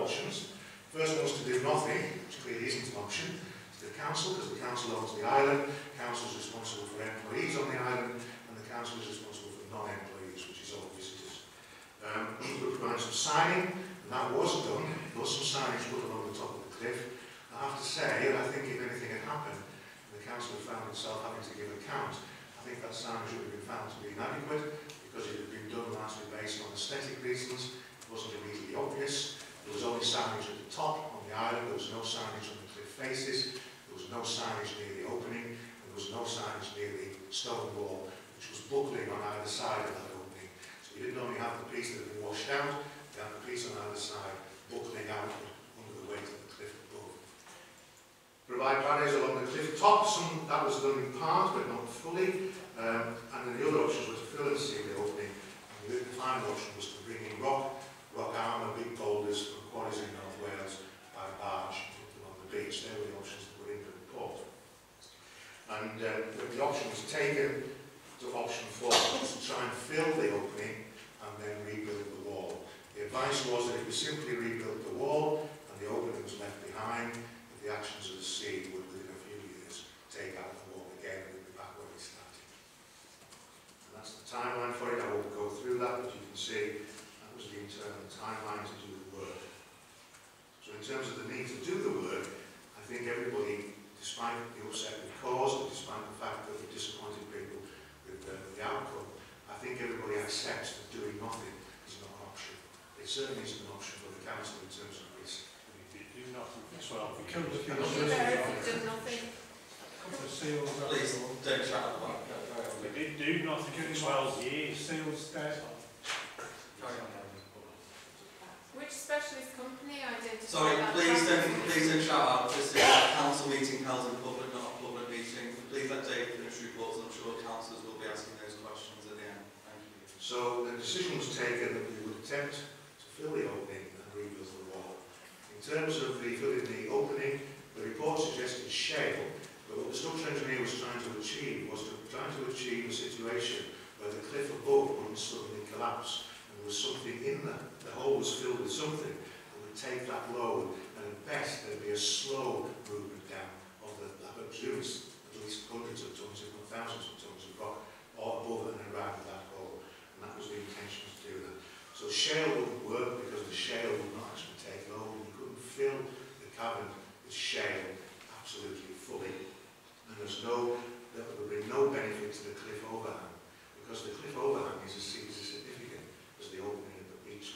options. First one was to do nothing, which clearly isn't an option. To the council, because the council owns the island, the council is responsible for employees on the island, and the council is responsible for non-employees, which is all visitors. We would provide some signing, and that was done. There was some signage put along the top of the cliff. I have to say, I think if anything had happened, and the council had found itself having to give account, I think that signage would have been found to be inadequate, because it had been done largely based on aesthetic reasons. It wasn't immediately obvious. There was only signage at the top on the island. There was no signage on the cliff faces. There was no signage near the opening. There was no signage near the stone wall, which was buckling on either side of that opening. So you didn't only have the piece that had been washed out, you had the piece on either side buckling outward under the weight of the cliff above. Provide barriers along the cliff top. That was done in part, but not fully. And then the other options were to fill and seal the opening. And the final option was to bring in rock armour, big boulders from quarries in North Wales by barge and put them on the beach. They were the options that were in the report. And the option was taken to option 4, to try and fill the opening and then rebuild the wall. The advice was that if we simply rebuilt the wall and the opening was left behind, that the actions of the sea would within a few years take out the wall again and we'd be back where we started. And that's the timeline for it. I won't go through that, but you can see that was the internal timeline to do the work. So in terms of the need to do the work, I think everybody, despite the upset we've caused, and despite the fact that we disappointed people with the outcome, I think everybody accepts that doing nothing is not an option. It certainly isn't an option for the council in terms of risk. Do nothing as well. We covered the Did nothing. seals. Please don't shout at the back. We did do nothing for 12 years. Seals dead. Carry on. Which specialist company identified Sorry, that? please don't shout out. This is a council meeting held in public, not a public meeting. Please let Dave finish reports, and I'm sure councillors will be asking those questions at the end. Thank you. So the decision was taken that we would attempt to fill the opening and rebuild the wall. In terms of filling the opening, the report suggested shale, but what the structural engineer was trying to achieve was a situation where the cliff above wouldn't suddenly collapse. There was something in there. The hole was filled with something that would take that load, and at best there'd be a slow movement down of the, I presume it's at least hundreds of tons, if not thousands of tons of rock, or above and around that hole. And that was the intention to do that. So shale wouldn't work because the shale would not actually take load, and you couldn't fill the cavern with shale absolutely fully. And there would bring no benefit to the cliff overhang, because the cliff overhang is as significant as the opening at the beach.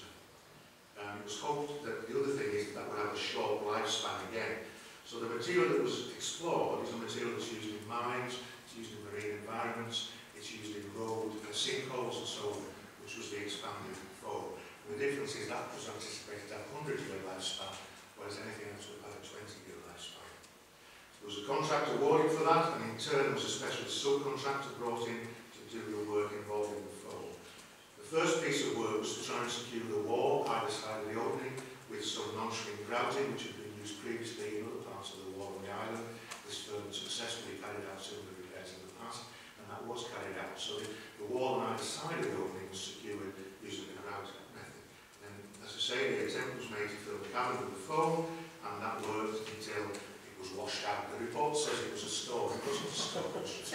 It was hoped that the other thing is that would have a short lifespan again. So the material that was explored is a material that's used in mines, it's used in marine environments, it's used in road sinkholes and so on, which was the expanded foam. The difference is that was anticipated to have 100-year lifespan, whereas anything else would have a 20-year lifespan. There was a contract awarded for that, and in turn there was a specialist subcontractor brought in to do the work involving the foam. The first piece of work was to try and secure the wall either side of the opening with some non-shrink grouting, which had been used previously in other parts of the wall on the island. This firm successfully carried out similar repairs in the past, and that was carried out. So the wall on either side of the opening was secured using the grouting method. And as I say, the attempt was made to fill the cavern with the foam, and that worked until it was washed out. The report says it was a storm. It wasn't a storm. It was just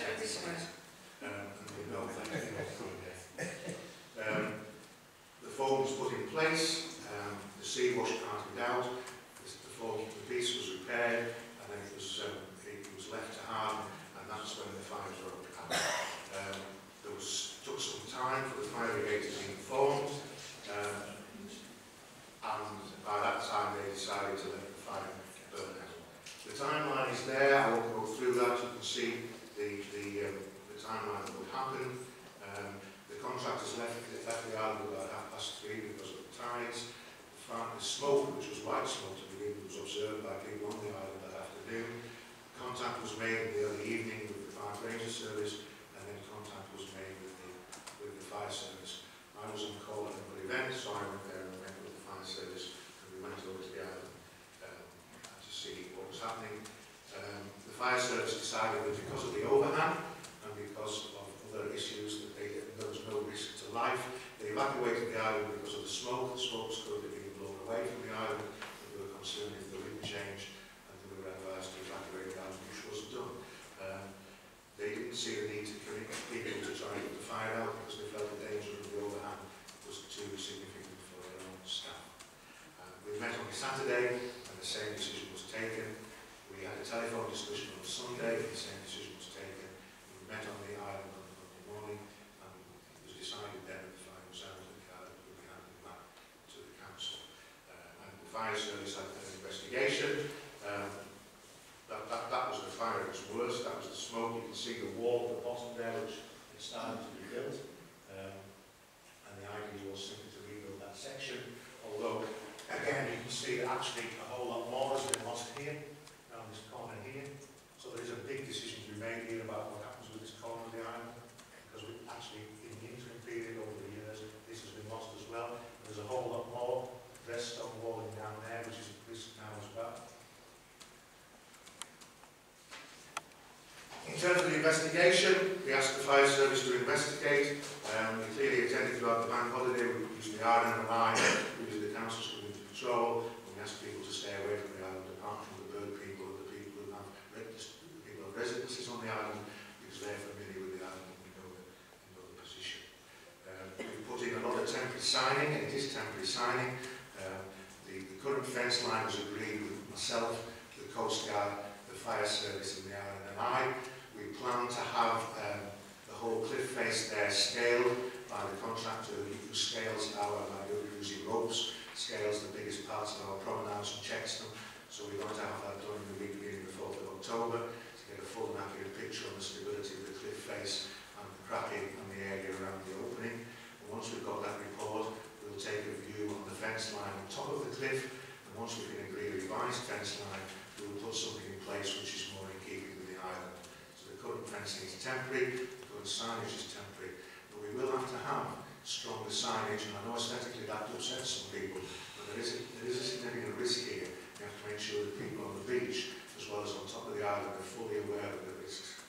and we know that. The foam was put in place, the sea wash parted out, the piece was repaired, and then it was left to harden, and that's when the fires broke out. Took some time for the fire brigade to be informed, and by that time they decided to let the fire burn out. The timeline is there. I won't go through that. You can see the timeline that would happen. The contractors left the island about 3:30 because of the tides. The smoke, which was white smoke to begin with, was observed by people on the island that afternoon. Contact was made in the early evening with the fire ranger service, and then contact was made with the fire service. I was on call at another event, so I went there and met with the fire service, and we went over to the island to see what was happening. The fire service decided that because of the overhang and because of other issues that there was no risk to life, they evacuated the island because of the smoke. The smoke was currently being blown away from the island, concerned if the wind changed and they were advised to evacuate the island, which was done. They didn't see the need to commit people to try and put the fire out because they felt the danger of the overhang was too significant for their own staff. We met on Saturday and the same decision was taken. We had a telephone discussion on Sunday and the same decision was taken. We met on the island on Monday morning and it was decided then that the fire was out of the car that would be handed back to the council. And the fire service had an investigation. That was the fire at its worst. That was the smoke. You can see the wall at the bottom there, which is starting to be built. And the idea was simply to rebuild that section. Although, again, you can see that actually a whole lot more has been lost here, around this corner here. So there is a big decision to be made here about what happens with this corner of the island. Because we actually, in the interim period over the years, this has been lost as well. There's a whole lot more dressed stone walling down there, which is a risk now as well. In terms of the investigation, we asked the fire service to investigate. We clearly attended throughout the bank holiday. We used the island and we used the council's community patrol. And we asked people to stay away from the island, apart from the bird people and the people who have residences on the island, because they're familiar with the island and we know the position. We put in a lot of temporary signing, and it is temporary signing. The current fence line was agreed with myself, the Coast Guard, the fire service in the island and I. We plan to have the whole cliff face there scaled by the contractor who scales our, using ropes, scales the biggest parts of our promenades and checks them. So we're going to have that done in the week beginning the 4th of October to get a full and accurate picture on the stability of the cliff face and the cracking and the area around the opening. And once we've got that report, we'll take a view on the fence line on top of the cliff. And once we can agree a revised fence line, we'll put something in place which is more in keeping with the island. The current fencing is temporary, the current signage is temporary, but we will have to have stronger signage, and I know aesthetically that upsets some people, but there is a significant risk here. You have to make sure that people on the beach, as well as on top of the island, are fully aware of the risks.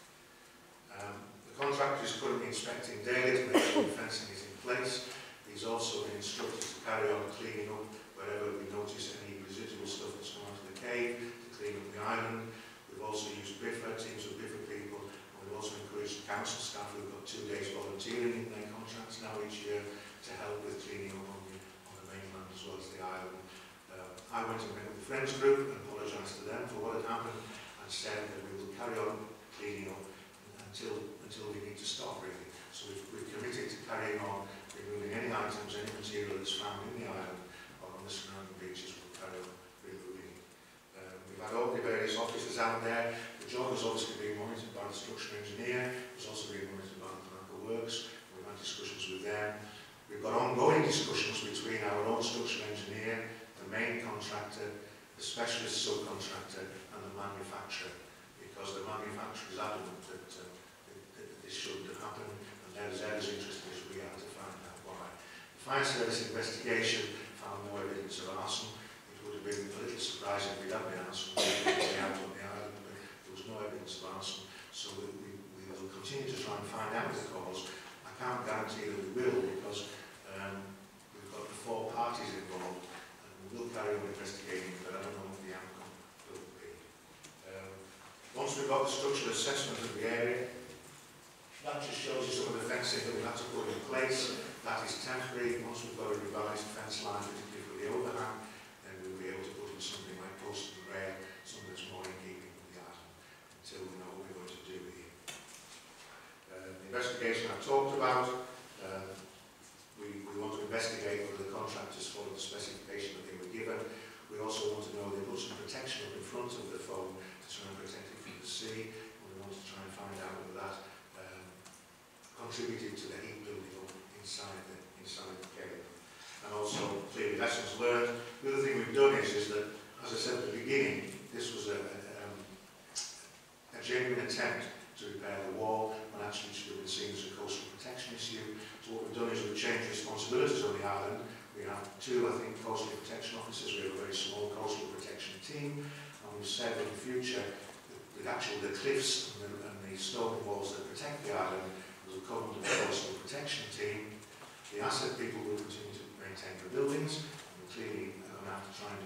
The contractor is currently inspecting daily to make sure the fencing is in place. He's also been instructed to carry on cleaning up wherever we notice any residual stuff that's come out of the cave, to clean up the island. We've also used BIFA, teams of BIFA people, and we've also encouraged council staff who've got 2 days volunteering in their contracts now each year to help with cleaning up on the mainland as well as the island. I went and met with the Friends group and apologised to them for what had happened and said that we will carry on cleaning up until we need to stop really. So we've committed to carrying on removing any items, any material that's found in the island or on the surrounding beaches. We'll carry on removing it. We've had all the various officers out there. The job has obviously been monitored by the structural engineer. It's also been monitored by the Clr Works. We've had discussions with them. We've got ongoing discussions between our own structural engineer, the main contractor, the specialist subcontractor and the manufacturer, because the manufacturer is adamant that this shouldn't have happened, and they're as interested as we are to find out why. The fire service investigation found no evidence of arson. It would have been a little surprising if we'd had the arson out on the island, but there was no evidence of arson, so we will continue to try and find out the cause. I can't guarantee that we will, because we've got the 4 parties involved, and we will carry on investigating, but I don't know what the outcome will be. Once we've got the structural assessment of the area, that just shows you some of the fencing that we've had to put in place. That is temporary. Once we've got a revised fence line, particularly for the overhang, then we'll be able to put in something like post and rail, something that's more in keeping with the island, until we know what we're going to do here. The investigation I talked about, we want to investigate whether the contractors followed the specification that they were given. We also want to know they put some protection up in front of the foam to try and protect it from the sea, and we want to try and find out whether that contributed to the heat building up inside the cave. And also, clearly, lessons learned. The other thing we've done is that, as I said at the beginning, this was a genuine attempt to repair the wall, and actually it should have been seen as a coastal protection issue. So what we've done is we've changed responsibilities on the island. We have 2, I think, coastal protection officers. We have a very small coastal protection team, and we've said in the future that actually the cliffs and the stone walls that protect the island will come under the coastal protection team. The asset people will continue to maintain the buildings, and clearly are going to have to try and do a capital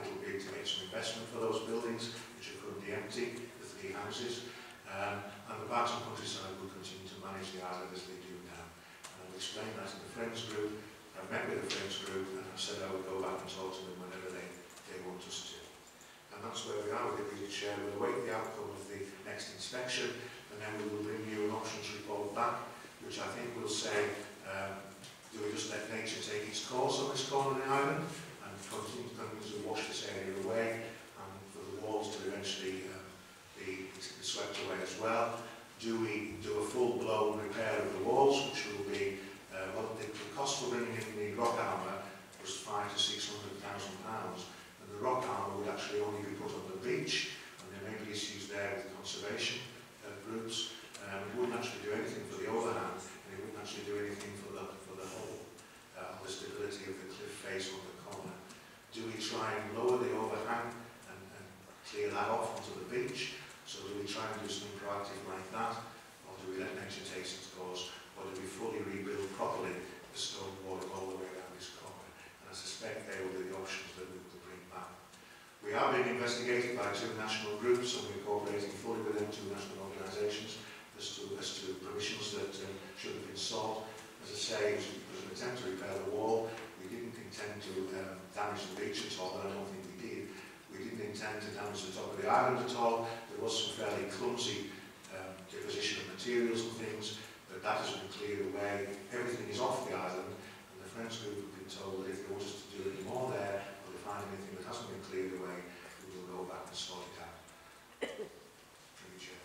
capital bid to make some investment for those buildings, which are currently empty, the 3 houses. And the Parks and Countryside will continue to manage the island as they do now. And I've explained that to the Friends group. I've met with the Friends group and I've said I would go back and talk to them whenever they want us to. And that's where we are with the British Chair. We'll await the outcome of the next inspection, and then we will bring you an options report back, which I think will say, do we just let nature take its course on this corner of the island and continue to wash this area away, and for the walls to eventually be swept away as well? Do we do a full-blown repair of the walls, which will be, well, the cost for bringing in the rock armour was £500,000 to £600,000, and the rock armour would actually only be put on the beach, and there may be issues there with conservation groups. It wouldn't actually do anything for the overhang, and it wouldn't actually do anything for the whole, on the stability of the cliff face on the corner. Do we try and lower the overhang and clear that off onto the beach? So do we try and do something proactive like that, or do we let nature take its course, or do we fully rebuild properly the stone wall all the way around this corner? And I suspect they will be the options that we will bring back. We are being investigated by 2 national groups, and we're cooperating fully with them, 2 national organisations, as to permissions that should have been sought. As I say, it was an attempt to repair the wall. We didn't intend to damage the beach at all, and I don't think we did. We didn't intend to damage the top of the island at all. There was some fairly clumsy deposition of materials and things, but that has been cleared away. Everything is off the island, and the Friends group have been told that if they want us to do any more there, or they find anything that hasn't been cleared away, we will go back and sort it out. Thank you, Chair.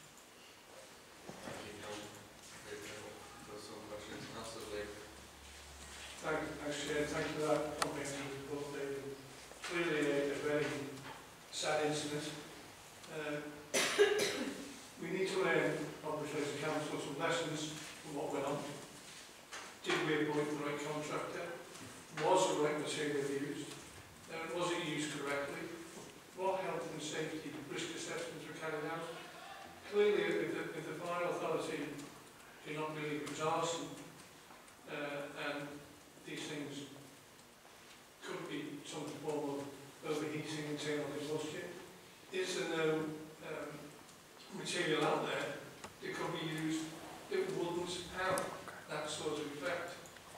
Thank you, Helen. For some questions. Absolutely. Thanks, Chair. Thank you for that comprehensive report, David. Clearly a very sad incident. We need to learn, obviously, as a council, some lessons from what went on. Did we appoint the right contractor? Was the right material used? Was it used correctly? What health and safety risk assessments were carried out? Clearly, if the fire authority do not believe it was arson, and these things could be some form of overheating, internal combustion, is there no material out there that could be used that wouldn't have that sort of effect?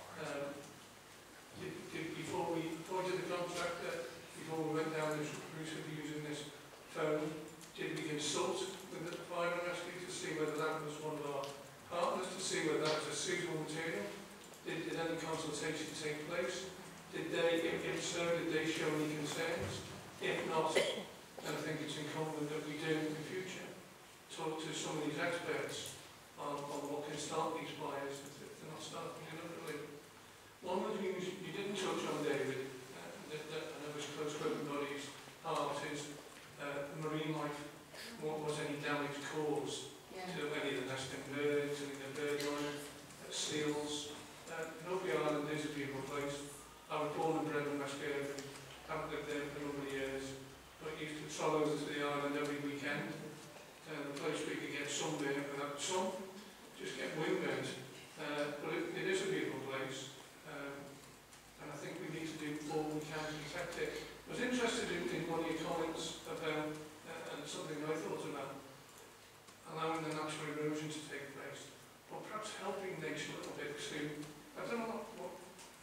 Before we appointed the contractor, before we went down this route of using this phone, did we consult with the fire and rescue to see whether that was one of our partners, to see whether that was a suitable material? Did any consultation take place? Did they, if so, did they show any concerns? If not, then I think it's incumbent that we do in the future talk to some of these experts on what can start these fires if they're not starting deliberately. One of the things you didn't touch on, David, that I know is close to everybody's heart, is marine life. What was any damage caused to any of the nesting birds, any of the bird life, seals? Hilbre Island is a beautiful place. I was born and bred in Muspratt, haven't lived there for a number of years, but used to troll over to the island every weekend. The place where you could get sunburn without the sun, just get windburnt. But it is a beautiful place, and I think we need to do all we can to protect it. I was interested in one of your comments about, and something I thought about, allowing the natural erosion to take place, or perhaps helping nature a little bit to, I don't know what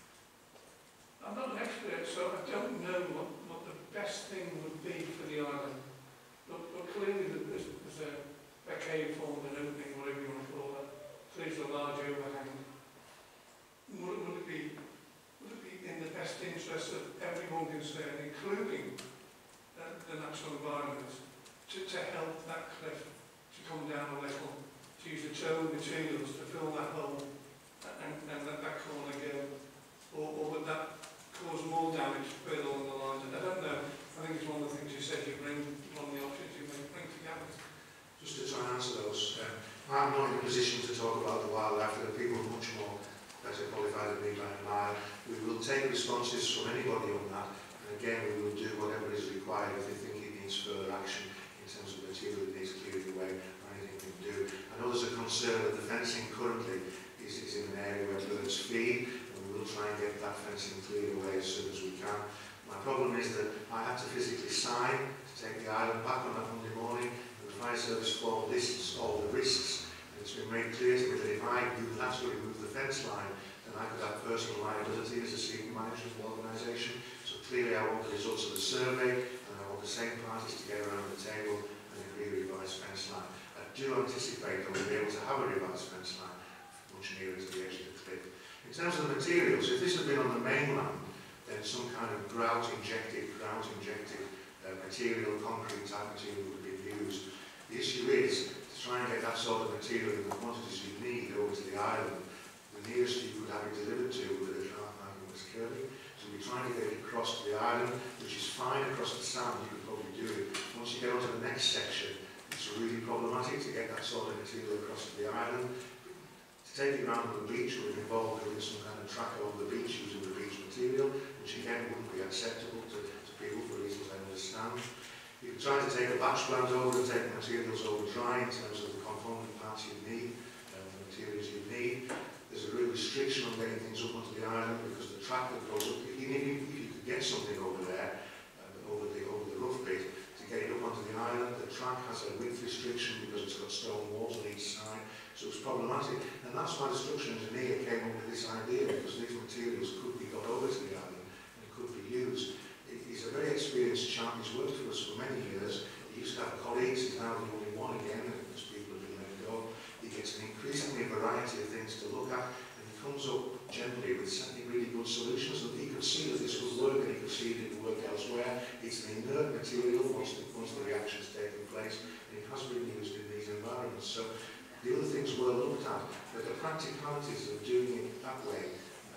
I'm not an expert, so I don't know what the best thing would be for the island. But clearly there's a cave formed, an opening, whatever you want to call it. There's a large overhang. Would it be in the best interest of everyone concerned, including the natural environment, to help that cliff to come down a little, to use the term materials to fill that hole and let that corner go? Or would that cause more damage further along the lines? I don't know. I think it's one of the things you said you bring, one of the options you bring together. Just to try and answer those, I'm not in a position to talk about the wildlife. There are people much more better qualified than me by a mile. We will take responses from anybody on that, and again we will do whatever is required if they think it needs further action in terms of material that needs clearing away or anything we can do. I know there's a concern that the fencing currently is in an area where birds feed, and we will try and get that fencing cleared away as soon as we can. My problem is that I had to physically sign to take the island back on that Monday morning, and the fire service form lists all the risks. And it's been made clear to me that if I actually remove the fence line, then I could have personal liability as a senior manager of the organisation. So clearly I want the results of the survey, and I want the same parties to get around the table and agree a revised fence line. I do anticipate that we'll be able to have a revised fence line much nearer to the edge of the cliff. In terms of the materials, if this had been on the mainland, then some kind of grout-injected material, concrete type material would be used. The issue is to try and get that sort of material in the quantities you need over to the island. The nearest you could have it delivered to with a cart like was Cllr. So we're trying to get it across to the island, which is fine across the sand, you could probably do it. Once you get onto the next section, it's really problematic to get that sort of material across to the island. To take it around to the beach would involve doing some kind of track over the beach using the beach material, which again wouldn't be acceptable to people for reasons I understand. You could try to take a batch plant over and take the materials over dry in terms of the component parts you need, the materials you need. There's a real restriction on getting things up onto the island because the track that goes up, even if you could get something over there, over the rough bit, to get it up onto the island, the track has a width restriction because it's got stone walls on each side, so it's problematic. And that's why the structural engineer came up with this idea, because these materials could be got over to the island and could be used. He's a very experienced chap, he's worked for us for many years. He used to have colleagues, he's now the only one again, because people have been let go. He gets an increasingly variety of things to look at, and he comes up generally with really good solutions that he could see that this would work, and he could see that it would work elsewhere. It's an inert material once the reaction's taken place, and it has been used in these environments. So the other things were looked at, but the practicalities of doing it that way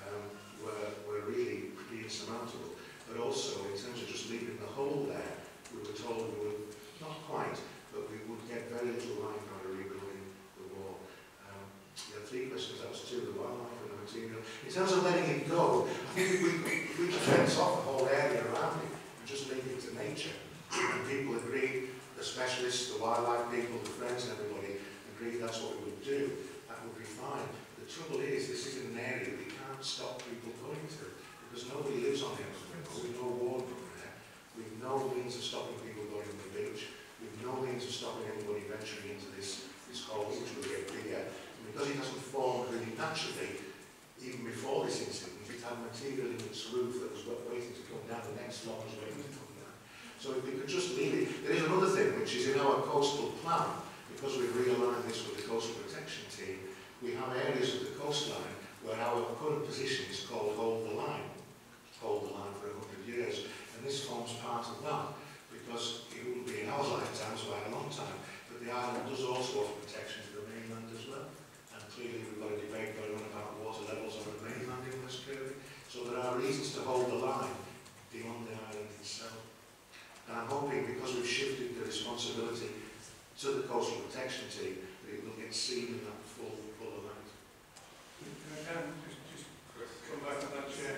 were really pretty insurmountable. But also, in terms of just leaving the hole there, we were told we would, not quite, but we would get very little life out of rebuilding the wall. You had 3 questions, that was 2, the wildlife and the material. In terms of letting it go, I think if we could fence off the whole area around it and just leave it to nature, and people agree, the specialists, the wildlife people, the friends and everybody agree that's what we would do, that would be fine. The trouble is, this is an area that we can't stop people going to, because nobody lives on it. We've no water from there. We've no means of stopping people going to the beach. We've no means of stopping anybody venturing into this hole, which will get bigger. And because it hasn't formed really naturally, even before this incident, it had material in its roof that was waiting to come down. The next floor was waiting to come down. So if we could just leave it. There is another thing, which is in our coastal plan, because we've realigned this with the coastal protection team, we have areas of the coastline where our current position is called hold the line. Hold the line for 100 years, and this forms part of that, because it wouldn't be in our lifetime, so by a long time, but the island does also offer protection to the mainland as well, and clearly we've got a debate going on about water levels on the mainland in West Cllr, so there are reasons to hold the line beyond the island itself. And I'm hoping, because we've shifted the responsibility to the coastal protection team, that it will get seen in that full amount. Can I just come back on that, Chair?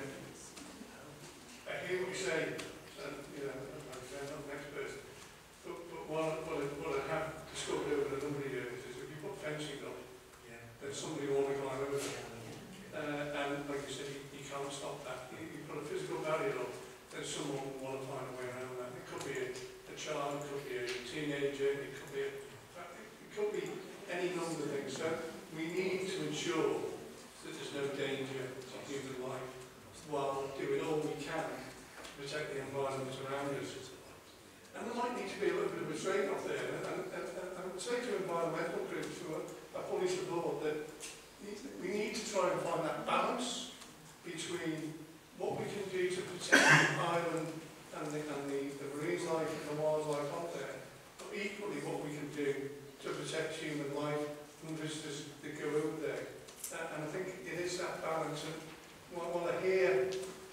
I hear what you say, and like I say, I'm not an expert, but what I have discovered over a number of years is if you put fencing up, then somebody will want to climb over there. And like you said, you can't stop that. You put a physical barrier up, then someone will want to find a way around that. It could be a child, it could be a teenager, it could be any number of things. So we need to ensure that there's no danger to human life, while doing all we can to protect the environment around us. And there might need to be a little bit of a trade-off there. And I would say to environmental groups who are fully support that we need to try and find that balance between what we can do to protect the island and the marine life and the wildlife on there, but equally what we can do to protect human life and visitors that go over there. And I think it is that balance. And while I hear,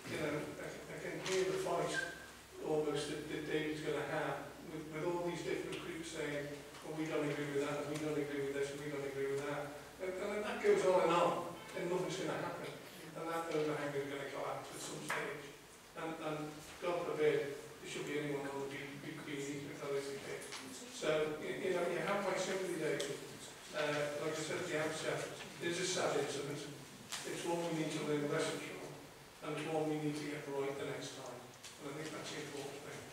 I can hear the fight almost that David's going to have with all these different groups saying, well, we don't agree with that, and we don't agree with this, and we don't agree with that. And that goes on, and nothing's going to happen. And that overhang is going to collapse at some stage. And God forbid, there should be anyone on the Greaney if that is the case. So, you have my sympathy, David. Like I said at the outset, it is a sad incident. It's one we need to learn lessons from, and it's one we need to get right the next time. And I think That's the important thing.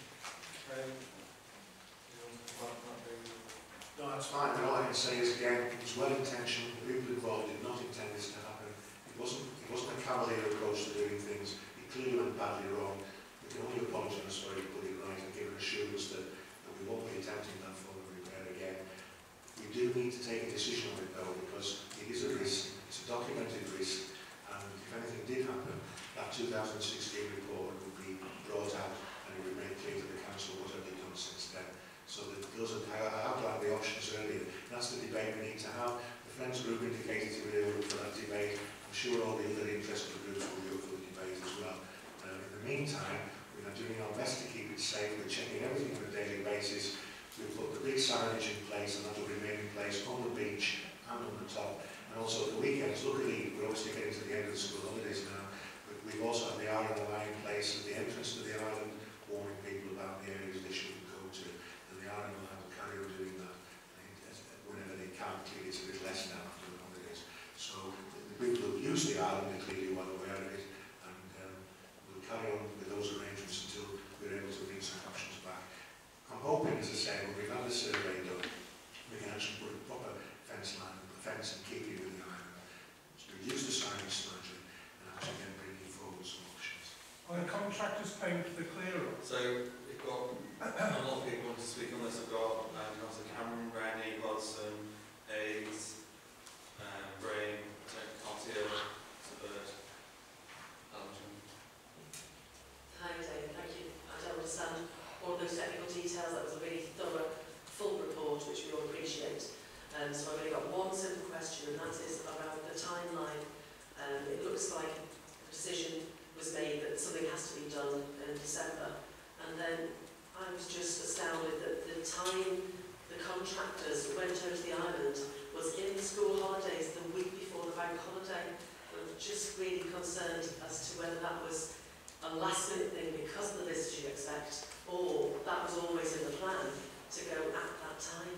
No, that's fine. And all I can say is, again, it was well-intentioned. The people involved did not intend this to happen. It wasn't a cavalier approach to doing things. It clearly went badly wrong. We can only apologise for it, put it right, and give an assurance that we won't be attempting that form of repair again. We do need to take a decision on it, though, because it is a risk. It's a documented risk. And if anything did happen, that 2016 report would be brought out and it would make clear to the council what have they done since then. So that those are, I outlined the options earlier. That's the debate we need to have. The Friends Group indicated to me they were up for that debate. I'm sure all the other interested groups will be up for the debate as well. In the meantime, we are doing our best to keep it safe. We're checking everything on a daily basis. We've put the big signage in place, and that will remain in place on the beach and on the top. And also at the weekends, luckily, we're obviously getting to the end of the school holidays now, but we've also had the hour on the line in place at the entrance to the island, warning people about the areas they shouldn't go to. And the island will have to carry on doing that whenever they can. Clearly, it's a bit less now after the holidays. So the people who use the island are clearly well aware of it, and we'll carry on with those arrangements until we're able to bring some options back. I'm hoping, as I say, when we've had the survey done, we can actually put a proper fence line, a fence in keeping with the island, reduce the signage slightly, and actually then bringing forward some options. Are the contractors paying for the clear-up? So we've got a lot of people want to speak on this. I've got Councillor Cameron, Rennie, Hodson, Hayes, Brame, Cottier, Bird, Allan. Hi David, thank you. I don't understand all of those technical details. That was a really thorough, full report, which we all appreciate. So I've only got one simple question, and that is around the timeline. It looks like a decision was made that something has to be done in December, and then I was just astounded that the time the contractors went over to the island was in the school holidays the week before the bank holiday. I'm just really concerned as to whether that was a last-minute thing because of the visitors you expect, or that was always in the plan to go at that time.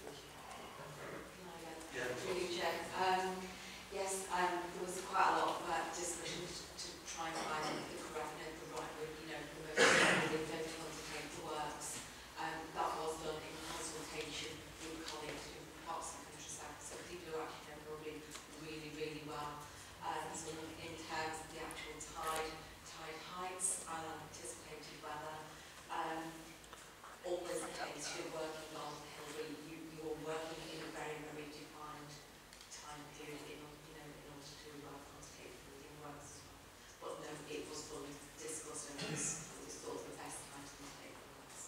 Through you, Chair. Yes, there was quite a lot of discussion to try and find the correct note, the right route, you know, the most effective way to undertake the works. That was done in consultation with colleagues from parts of the countryside, so people who actually know probably really, really well. So in terms of the actual tide heights and anticipated weather, always the case you're working on Hilbre, you're working in a very, very defined time period in order to undertake the building works. But no, it was fully discussed and it was thought the best time to undertake the works.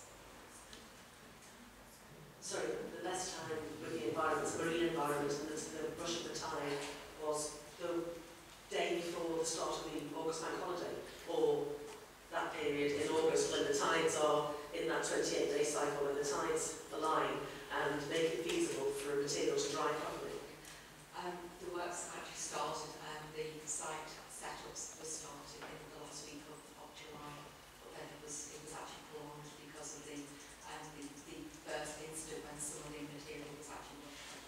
Sorry, the best time with the environment, the marine environment, and the rush of the tide was the day before the start of the August bank holiday, or that period in August when the tides are in that 28-day cycle, when the tides align and make it feasible for a material to dry properly. The works actually started, the site setups were started in the last week of July, but then it was actually prolonged because of the first incident when some of the material was actually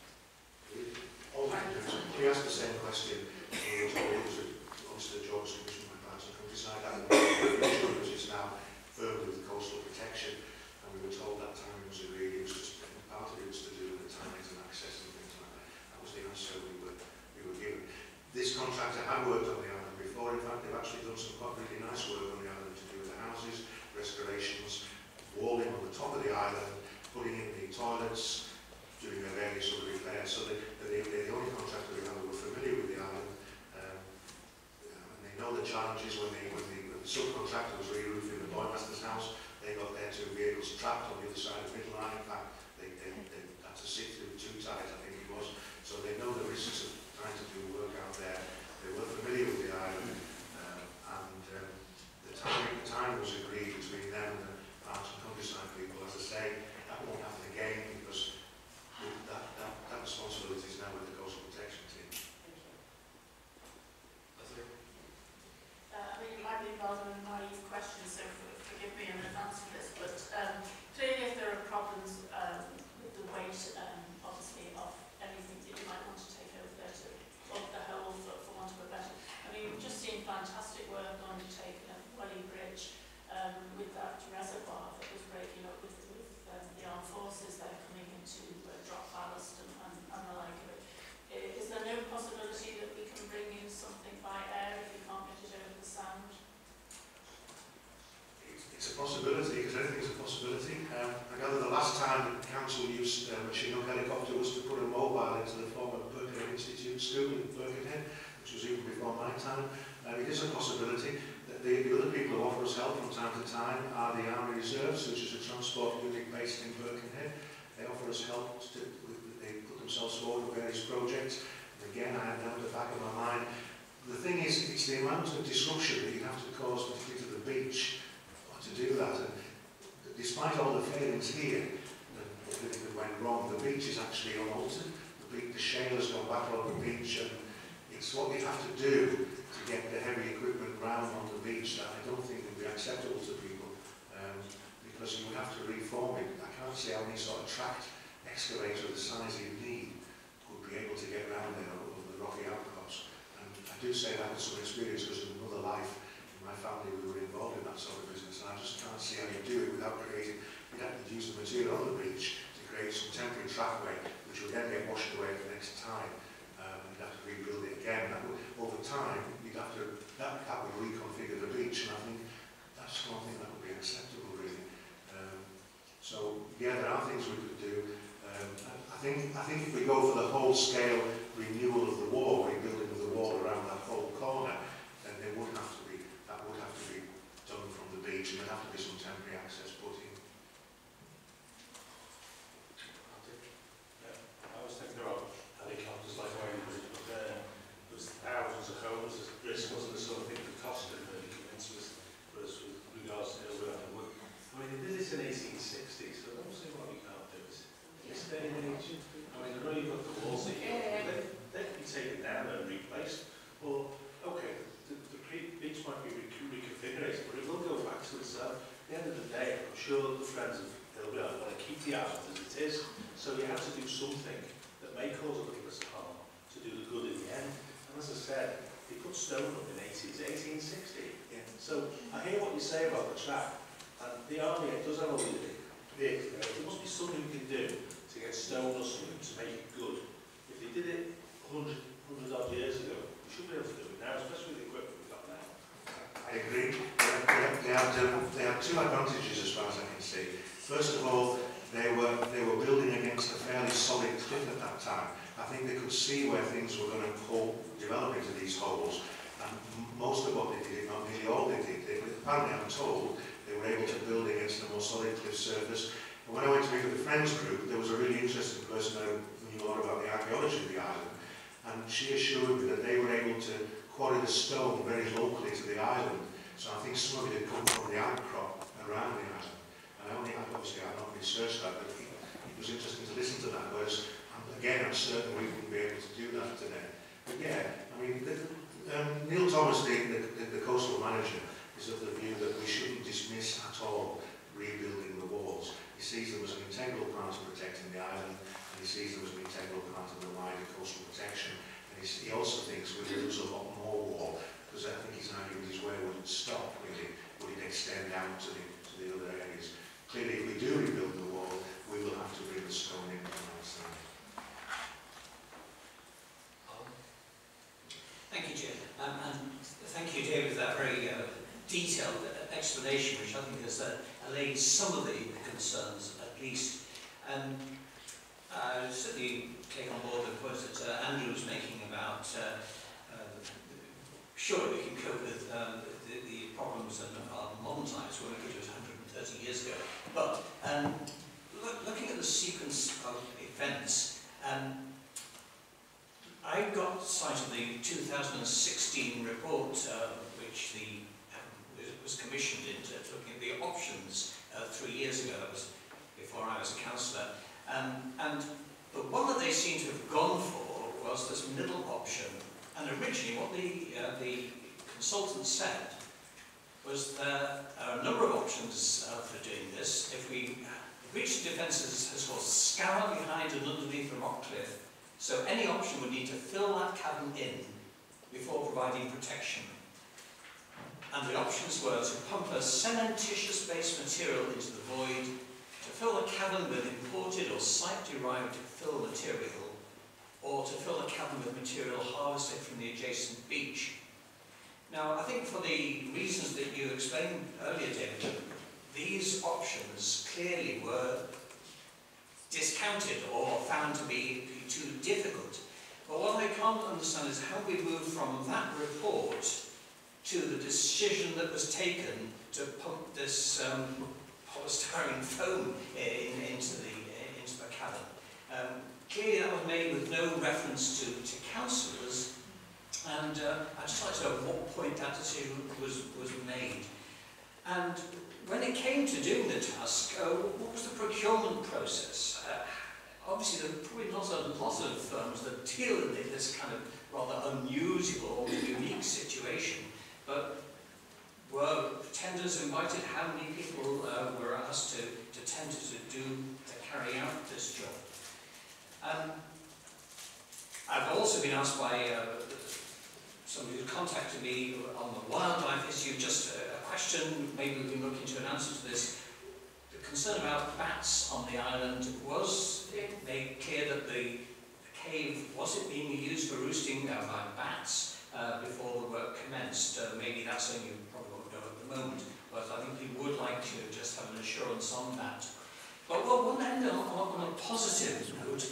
We asked the same question. We were told it was obviously the Jobs Commission went back to the countryside. That was just now firmly with coastal protection, and we were told that time was agreed. It was just part of it was to do with the tides and access and things like that. That was the answer we were given. This contractor had worked on the island before. In fact, they've actually done some quite really nice work on the island to do with the houses, restorations, walling on the top of the island, putting in the toilets, doing their various sort of repairs. So they're the only contractor we have who were familiar with the island, and they know the challenges when the subcontractor was re-roofing the boymaster's house. They got their two vehicles trapped on the other side of the middle line. In fact, they had to sit through two tides, I think it was. So they know the risks of trying to do work out there. They were familiar with the island, and the time was agreed between them and the Arts and Countryside people. As I say, that won't happen again because that responsibility is now with the Coastal Protection Team. I mean, it might be rather a naive question, so forgive me in advance of this, but clearly if there are problems last time the council used a Chinook helicopter was to put a mobile into the former Birkenhead Institute School in Birkenhead, which was even before my time. It is a possibility. The other people who offer us help from time to time are the Army Reserves, which is a transport unit based in Birkenhead. They offer us help, they put themselves forward with various projects. And again, I have down at the back of my mind, the thing is, it's the amount of disruption that you have to cause, particularly to the beach, to do that. And despite all the failings here, that went wrong, the beach is actually unaltered. The shale has gone back on the beach, and it's what you have to do to get the heavy equipment round on the beach that I don't think would be acceptable to people, because you would have to reform it. I can't see how any sort of tracked excavator of the size you need would be able to get around there over the rocky outcrops. And I do say that with some experience, because in another life in my family we were involved in that sort of business, and I just can't see how you do it without creating, you'd have to use the material on the beach to create some temporary trackway which would then get washed away the next time. You'd have to rebuild it again. That would, over time, you'd have to, that would reconfigure the beach, and I think that's one thing that would be acceptable, really. So, yeah, there are things we could do. I think if we go for the whole-scale renewal of the wall, rebuilding of the wall around that whole corner, then there would have to be, that would have to be done from the beach, and there'd have to be some temporary access put in. I was thinking about helicopters like Wayne Bridge, but there was thousands of homes. The risk wasn't the sort of thing that cost them really convinced us, whereas with regards to Hilbre Island. I mean, they did this in 1860, so I don't see why we can't do it. This day and age, I mean, I know you've got the walls here, they can be taken down and replaced, or, okay, the beach might be reconfigured, but it will go back to itself. At the end of the day, I'm sure the friends of Hilbre Island want to keep the island as it is, so you have to do something that may cause a little bit of harm to do the good in the end. And as I said, they put stone up in 1860. Yeah. So I hear what you say about the track, and the army does have a lead. There must be something we can do to get stone or something to make it good. If they did it 100 odd years ago, we should be able to do it now, especially with the equipment we've got now. I agree. They had two advantages as far as I can see. First of all, they were building against a fairly solid cliff at that time. I think they could see where things were going to develop into these holes, and most of what they did, not nearly all they did, apparently I'm told, they were able to build against a more solid cliff surface. And when I went to meet with the Friends group, there was a really interesting person who knew a lot about the archaeology of the island, and she assured me that they were able to quarry the stone very locally to the island. So I think some of it had come from the outcrop around the island. And obviously I've not researched that, but it was interesting to listen to that, whereas again I'm certain we wouldn't be able to do that today. But yeah, I mean, Neil Thomas, the coastal manager, is of the view that we shouldn't dismiss at all rebuilding the walls. He sees them as an integral part of protecting the island, and he sees them as an integral part of the wider coastal protection. And he also thinks we'd lose a lot more wall, because I think his argument is where would it stop, really? Would it extend down to the other areas? Clearly, if we do rebuild the wall, we will have to bring the stone in from outside. Thank you, Chair. And thank you, David, for that very detailed explanation, which I think has allayed some of the concerns, at least. I certainly take on board the points that Andrew was making about sure we can cope with the problems in modern times when we could do it 130 years ago. But looking at the sequence of events, I got sight of the 2016 report, which was commissioned into looking at the options 3 years ago. That was before I was a councillor. And the one that they seem to have gone for was this middle option. And originally what the consultant said was there are a number of options for doing this. If we breach the defences as well, scour behind and underneath the rock cliff, so any option would need to fill that cavern in before providing protection. And the options were to pump a cementitious-based material into the void, to fill the cavern with imported or site-derived fill material, or to fill the cavern with material harvested from the adjacent beach. Now, I think for the reasons that you explained earlier, David, these options clearly were discounted or found to be too difficult. But what I can't understand is how we moved from that report to the decision that was taken to pump this polystyrene foam into the cabin. Clearly that was made with no reference to councillors, and I'd just like to know at what point that decision was made. And when it came to doing the task, what was the procurement process? Obviously, there are probably not a lot of firms that deal in this kind of rather unusual or unique situation, but were tenders invited? How many people were asked to tender to carry out this job? I've also been asked by somebody who contacted me on the wildlife issue, just a question, maybe we can look into an answer to this. The concern about bats on the island, was it made clear that the cave, was it being used for roosting by bats before the work commenced? Maybe that's something you probably won't know at the moment, but I think we would like to just have an assurance on that. But one end on a positive note,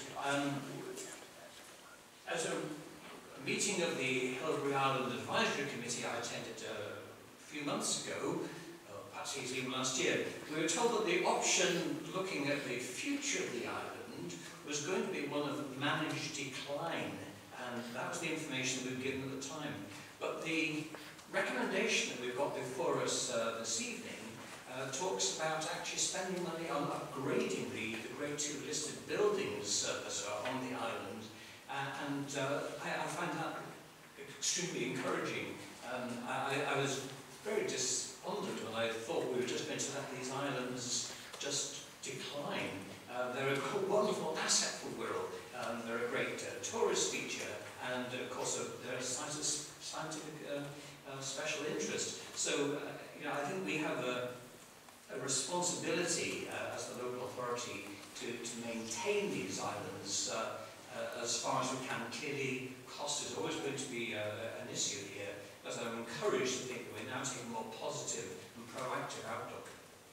as a meeting of the Hilbre Island Advisory Committee I attended a few months ago, perhaps even last year, we were told that the option looking at the future of the island was going to be one of managed decline, and that was the information we were given at the time. But the recommendation that we've got before us this evening talks about actually spending money on upgrading the Grade 2 listed buildings that are on the island. I find that extremely encouraging. I was very despondent when I thought we were just going to let these islands just decline. They're a wonderful asset for Wirral. They're a great tourist feature, and of course they're a site of scientific special interest. So I think we have a responsibility as the local authority to maintain these islands as far as we can. Clearly, cost is always going to be an issue here, but I'm encouraged to think that we're now taking a more positive and proactive outlook.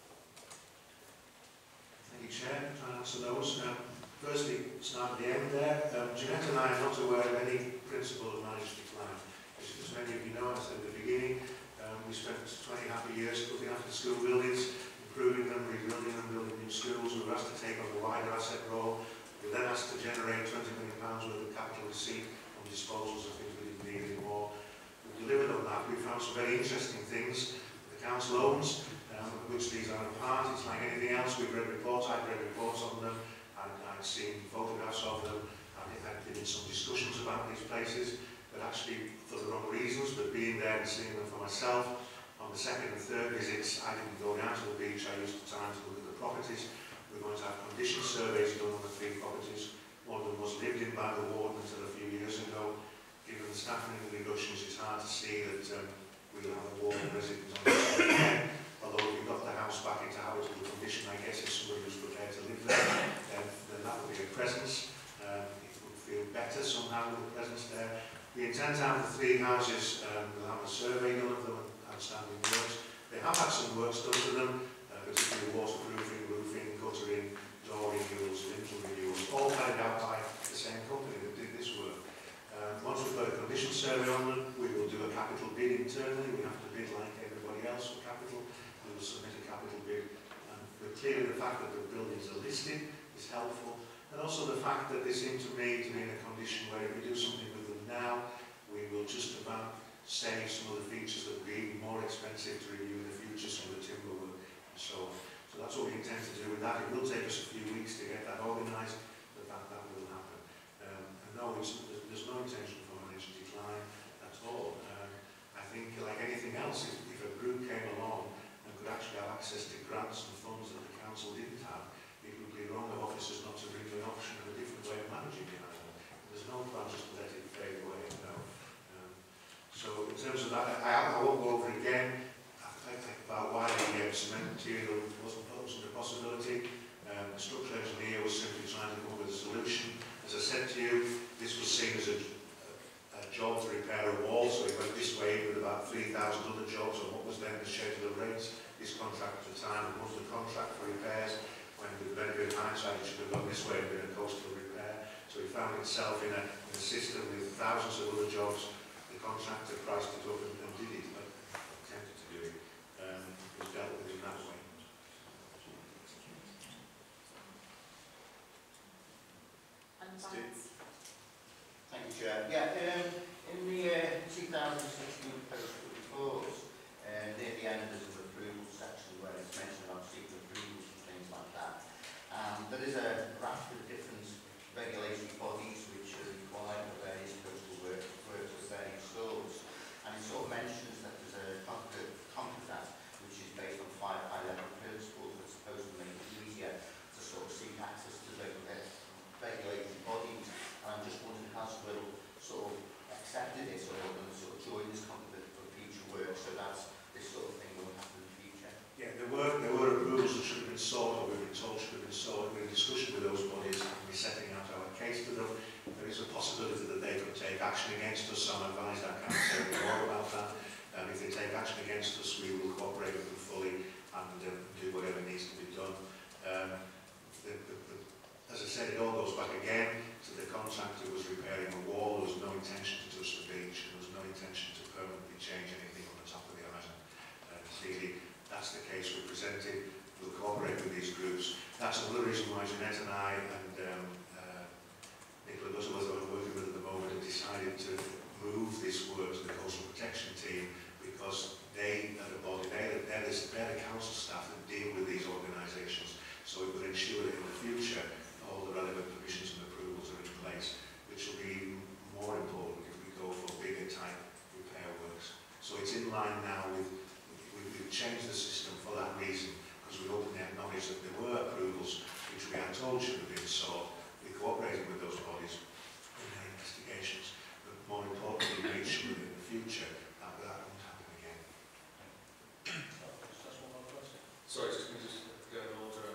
Thank you, Chair. Try and answer those. Firstly, start at the end there. Jeanette and I are not aware of any principle of managed decline. As many of you know, as I said at the beginning, we spent 20 happy years looking after school buildings, improving them, rebuilding them, building new schools. We were asked to take on the wider asset role. We were then asked to generate £20 million worth of capital receipt on disposals of things we didn't need anymore. We delivered on that. We found some very interesting things that the council owns, which these are a part. It's like anything else. We've read reports. I've read reports on them. I've seen photographs of them. I've been in some discussions about these places, but actually for the wrong reasons. But being there and seeing them for myself, on the second and third visits, I didn't go down to the beach. I used the time to look at the properties. We're going to have condition surveys done on the 3 properties. One of them was lived in by the warden until a few years ago. Given the staffing and the reductions, it's hard to see that we'll have a warden resident on the site again. Although if we've got the house back into habitable condition, I guess if somebody was prepared to live there, then that would be a presence. It would feel better somehow with a presence there. We intend to have the 3 houses, we'll have a survey done of them and outstanding works. They have had some works done to them, particularly waterproofing, roofing, guttering, door renewals, lintel renewals, all carried out by the same company that did this work. Once we've got a condition survey on them, we will do a capital bid internally. We have to bid like everybody else for capital. We will submit a capital bid. But clearly the fact that the buildings are listed is helpful. And also the fact that they seem to me to be in a condition where if we do something with them now, we will just about save some of the features that will be even more expensive to renew in the future, some of the timber work and so on. So that's what we intend to do with that. It will take us a few weeks to get that organised, but that will happen. And no, there's no intention for managed decline at all. I think, like anything else, if a group came along and could actually have access to grants and funds that the council didn't have, it would be wrong of officers not to bring to an option of a different way of managing the island. There's no plan just to let it fade away, no. So in terms of that, I won't go over again about why the cement material wasn't a possibility. The structural engineer was simply trying to come up with a solution. As I said to you, this was seen as a job to repair a wall, so it went this way with about 3,000 other jobs on what was then the schedule of rates. This contract at the time was the contract for repairs, when with the benefit of hindsight hindsight, it should have gone this way and been a coastal repair. So he found himself in a system with thousands of other jobs. The contractor priced it up and did it, but attempted to do it. It was dealt with in that way. Thank you, Chair. Yeah, in the 2016 postal reports, near the end there's an approval section where it's mentioned about seeking approvals and things like that. There is a graph with different regulatory bodies which are required for various postal works with various stores. And it sort of mentions that there's a CONCODAT which is based on 5 high-level principles that's supposed to make it easier to sort of seek access to regulatory bodies. And I'm just wondering, has Wirral sort of accepted it or sort of joined this CONCODAT for future work so that this sort of thing will happen in the future? Yeah, there were approvals that should have been sought, or we've been told should have been sought. We're in discussion with those bodies and we're setting out our case to them. There is a possibility that they could take action against us, so I'm advised I can't say more about that. If they take action against us, we will cooperate with them fully and do whatever needs to be done. As I said, it all goes back again to the contractor who was repairing the wall. There was no intention to touch the beach. There was no intention to permanently change anything on the top of the island. Clearly, that's the case we're presenting. We'll cooperate with these groups. That's another reason why Jeanette and I and Nicola Butterworth, who I'm working with at the moment, have decided to move this work to the coastal protection team, because they are the body, they're the council staff that deal with these organisations. So it will ensure that in the future all the relevant permissions and approvals are in place, which will be even more important if we go for bigger type repair works. So it's in line now with, we've changed the system for that reason, because we openly acknowledge that there were approvals which we are told should have been sought. We're cooperating with those bodies in their investigations, but more importantly, make sure that in the future that won't happen again. Sorry, can we just go in order?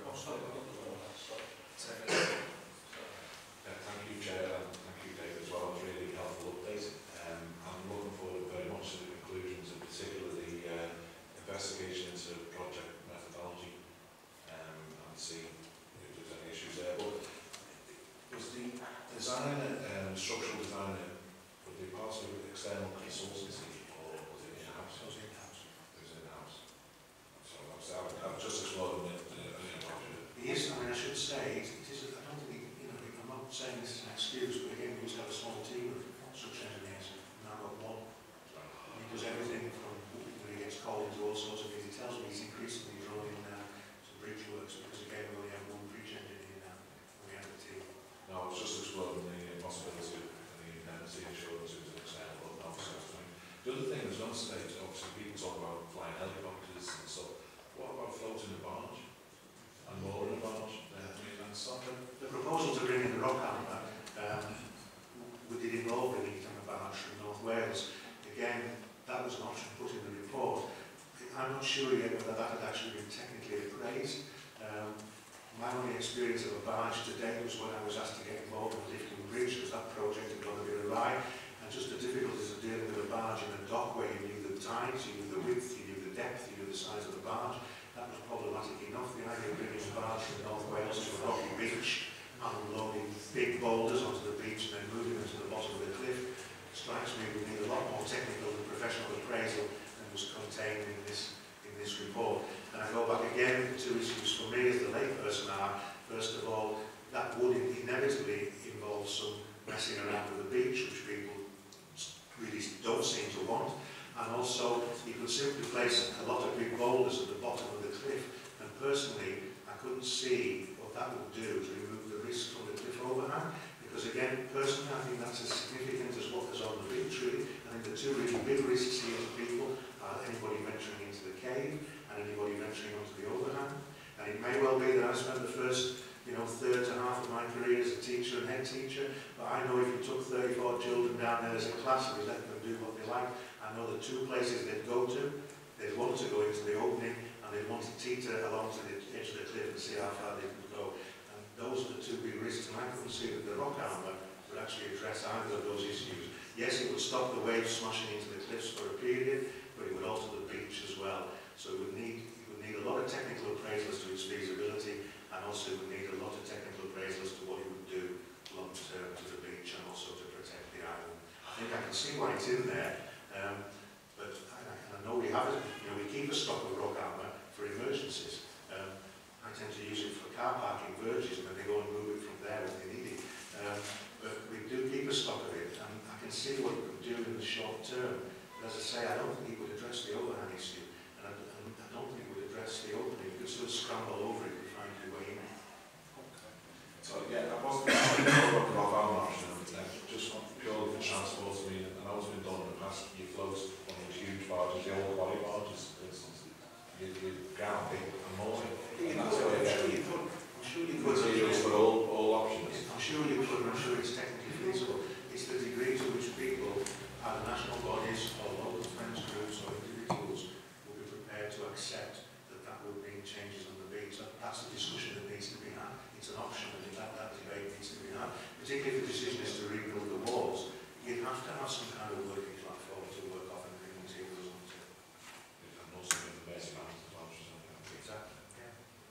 Thank you, Chair, and thank you, Dave, as well. It was really helpful update. I'm looking forward very much to the conclusions, in particular the investigation into project methodology, and see if there's any issues there. But was the designer, structural designer, would they part of an external consultancy, or was it in-house? It was in-house. It was in-house. So I've just explored it. Yes, I mean, I should say, it is, I don't think, I'm not saying this is an excuse, but again, we used to have a small team of construction engineers, and now I've got one. And he does everything from when he gets called into all sorts of things. He tells me he's increasingly drawn in some bridge works, because again, we only have one bridge engineer now, and we have a team. No, I was just exploring the possibility of the indemnity insurance as an example of that sort of thing. The other thing I was going to say is, obviously, people talk about flying helicopters and stuff. What about floating a barge? And mooring a barge? And something? The proposal to bring in the rock hammer, we did involve bringing it on a barge from North Wales. Again, that was an option put in the report. I'm not sure yet whether that had actually been technically appraised. My only experience of a barge to date was when I was asked to get involved in the Lifting Bridge, because that project had gone a bit awry, and just the difficulties of dealing with a barge in a dock where you knew the tides, you knew the width, you knew the depth, you knew the size of the barge. That was problematic enough. The idea of bringing a barge from North Wales to a rocky beach, unloading big boulders onto the beach and then moving them to the bottom of the cliff, strikes me we need a lot more technical and professional appraisal than was contained in this report. And I go back again, the two issues for me as the layperson are, first of all, that would inevitably involve some messing around with the beach, which people really don't seem to want. And also, you could simply place a lot of big boulders at the bottom of the cliff. And personally, I couldn't see what that would do to remove the risk from the cliff overhang. Because again, personally, I think that's as significant as what is on the beach, really. I think the two really big risks here to people are anybody venturing into the cave and anybody venturing onto the overhang. And it may well be that I spent the first, third to half of my career as a teacher and head teacher, but I know if you took 34 children down there as a class and you let them do what they like, I know the two places they'd go to, they'd want to go into the opening and they'd want to teeter along to the edge of the cliff and see how far they could go. And those are the two big risks, and I couldn't see that the rock armour would actually address either of those issues. Yes, it would stop the waves smashing into the cliffs for a period, but it would alter the beach as well. So it would need a lot of technical appraisal as to its feasibility, and also it would need a lot of technical see why it's in there, but I know we have it. You know, we keep a stock of rock armour for emergencies. I tend to use it for car parking verges, and then they go and move it from there when they need it. But we do keep a stock of it, and I can see what it would do in the short term. But as I say, I don't think it would address the overhang issue, and I don't think it would address the opening. You could sort of scramble over it to find your way in. So yeah, I wasn't about the rock armour option, just purely for transport. I mean, I know it's been done in the past. You float one of those huge barges, the old body barges, for instance. You ground big and mooring. I'm sure you could. So you use for all options. I'm sure you could, and I'm sure it's technically feasible. It's the degree to which people, either national bodies or local defence groups or individuals, will be prepared to accept that that will bring changes on the beach. That's the discussion that needs to be had. It's an option, and that debate needs to be had. Particularly if the decision is to rebuild the walls, you'd have to have some kind of working platform to work off and bring materials onto. And also in the basic answers as well, which is something. Exactly. Yeah.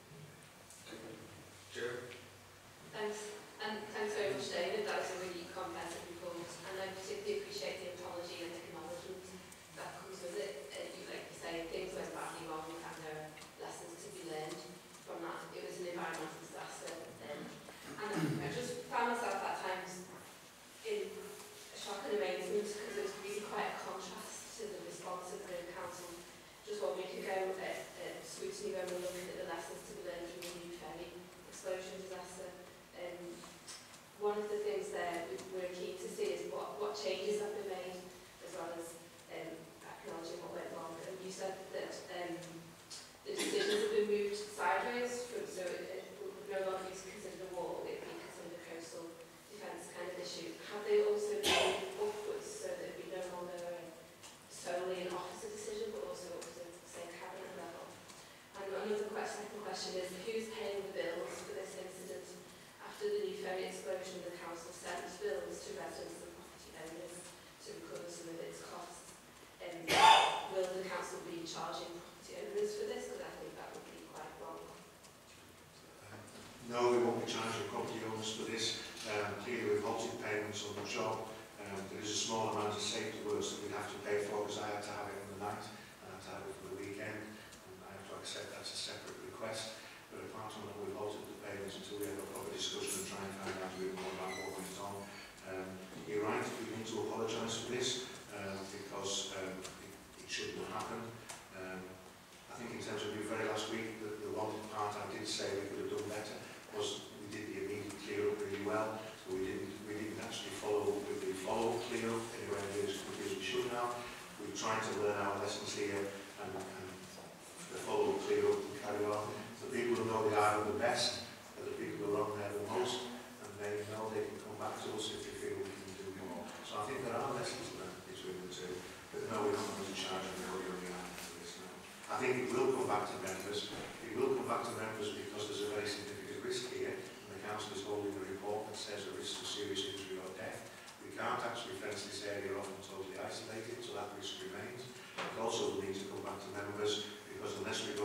Chair. Thanks very much, David. That was a really comprehensive report, and I particularly appreciate the apology and acknowledgement that comes with it. Like you say, things went badly wrong, and there are lessons to be learned from that. It was an environmental disaster, and I just found myself at times in a shock and amazement because it was really quite a contrast to the response of the council. Just 1 week ago at Scrutiny, when we were looking at the lessons to be learned from the new ferry explosion disaster. One of the things there we're keen to see is what changes have been made, as well as acknowledging what went wrong. And you said that the decisions have been moved sideways, so it would no longer be considered a wall, it would be considered a coastal defence kind of issue. Have they also been upwards, so that it would be no longer solely an officer decision, but also up to, say, cabinet level? And another second question is, who's paying the bills for this incident? After the new ferry explosion, the council sent bills to residents and property owners to recover some of its costs. Will the council be charging property owners for this? Because I think that would be quite wrong. No, we won't be charging property owners for this. Clearly, we've halted payments on the job. There is a small amount of safety works that we'd have to pay for, because I had to have it on the night and I had to have it for the weekend. And I have to accept that's a separate request. But apart from that, we've halted the payments until we have a proper discussion and try and find out a bit more about what went on. You're right, we need to apologise for this because it shouldn't have happened. I think in terms of your very last week, the one part I did say we could have done better was we did the immediate clear up really well. So we didn't actually follow clear up anywhere near as quickly as we should have. We've tried to learn our lessons here and follow clear up and carry on. The people who know the island the best are the people who are on there the most, and they know they can come back to us if they feel we can do more. So I think there are lessons learned between the two, but no, we're not going to charge anybody on the island for this now. I think it will come back to members. It will come back to members because there's a very significant risk here, and the council is holding a report that says a risk of serious injury or death. We can't actually fence this area off and totally isolate it, so that risk remains. It also will need to come back to members, because unless we go